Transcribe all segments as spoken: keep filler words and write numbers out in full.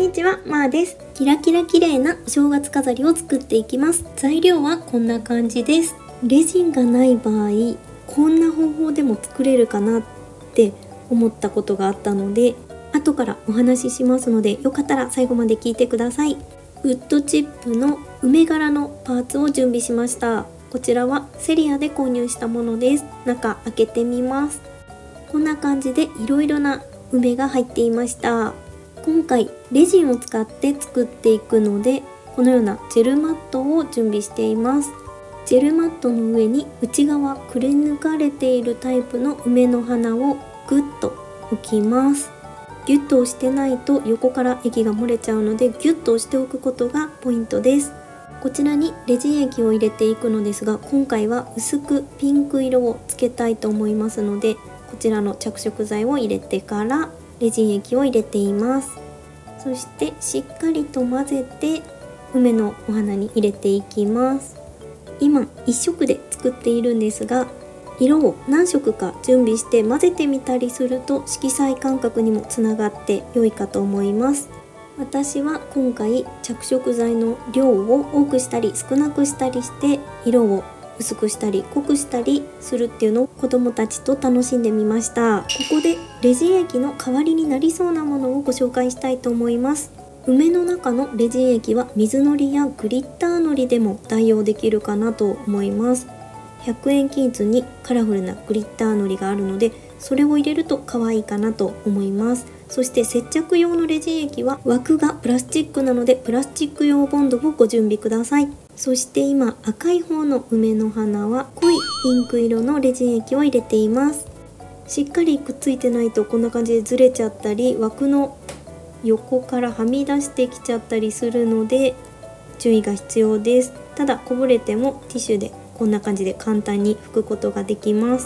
にちは、まーです。キラキラ綺麗なお正月飾りを作っていきます。材料はこんな感じです。レジンがない場合、こんな方法でも作れるかなって思ったことがあったので、後からお話ししますので、よかったら最後まで聞いてください。ウッドチップの梅柄のパーツを準備しました。こちらはセリアで購入したものです。中開けてみます。こんな感じでいろいろな梅が入っていました。今回レジンを使って作っていくので、このようなジェルマットを準備しています。ジェルマットの上に内側くり抜かれているタイプの梅の花をグッと置きます。ギュッと押してないと横から液が漏れちゃうので、ギュッと押しておくことがポイントです。こちらにレジン液を入れていくのですが、今回は薄くピンク色をつけたいと思いますので、こちらの着色剤を入れてからレジン液を入れています。そしてしっかりと混ぜて梅のお花に入れていきます。今いっ色で作っているんですが、色を何色か準備して混ぜてみたりすると色彩感覚にもつながって良いかと思います。私は今回着色剤の量を多くしたり少なくしたりして色を薄くしたり濃くしたりするっていうのを子どもたちと楽しんでみました。ここでレジン液の代わりになりそうなものをご紹介したいと思います。梅の中のレジン液は水のりやグリッターのりでも代用できるかなと思います。ひゃくえん均一にカラフルなグリッターのりがあるので、それを入れると可愛いかなと思います。そして接着用のレジン液は枠がプラスチックなので、プラスチック用ボンドをご準備ください。そして今赤い方の梅の花は濃いピンク色のレジン液を入れています。しっかりくっついてないとこんな感じでずれちゃったり、枠の横からはみ出してきちゃったりするので注意が必要です。ただこぼれてもティッシュでこんな感じで簡単に拭くことができます。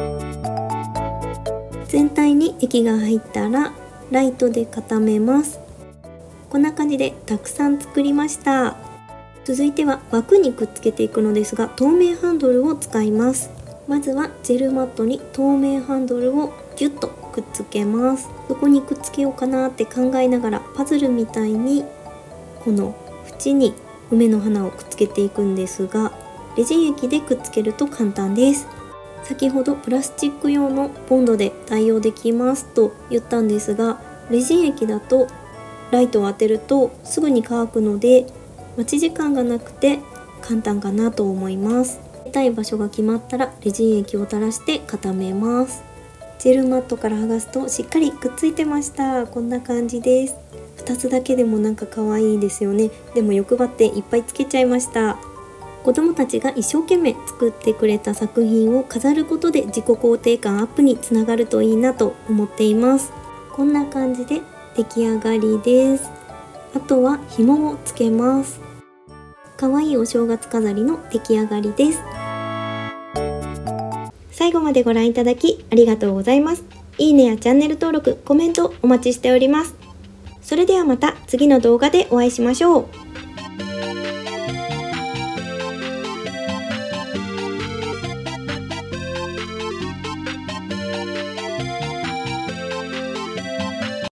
全体に液が入ったらライトで固めます。こんな感じでたくさん作りました。続いては枠にくっつけていくのですが、透明ハンドルを使います。まずはジェルマットに透明ハンドルをギュッとくっつけます。どこにくっつけようかなって考えながらパズルみたいにこの縁に梅の花をくっつけていくんですが、レジン液でくっつけると簡単です。先ほどプラスチック用のボンドで代用できますと言ったんですが、レジン液だとライトを当てるとすぐに乾くので待ち時間がなくて簡単かなと思います。入れたい場所が決まったらレジン液を垂らして固めます。ジェルマットから剥がすとしっかりくっついてました。こんな感じです。ふたつだけでもなんか可愛いですよね。でも欲張っていっぱいつけちゃいました。子どもたちが一生懸命作ってくれた作品を飾ることで自己肯定感アップにつながるといいなと思っています。こんな感じで出来上がりです。あとは紐をつけます。可愛いお正月飾りの出来上がりです。最後までご覧いただきありがとうございます。いいねやチャンネル登録、コメントお待ちしております。それではまた次の動画でお会いしましょう。